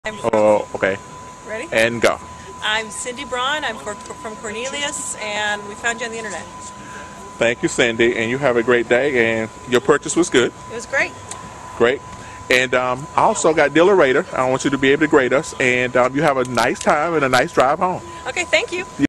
Oh, okay. Ready? And go. I'm Cindy Braun. I'm from Cornelius, and we found you on the internet. Thank you, Cindy, and you have a great day. And your purchase was good. It was great. Great. And I also got Dealer Rater. I want you to be able to grade us, and you have a nice time and a nice drive home. Okay, thank you.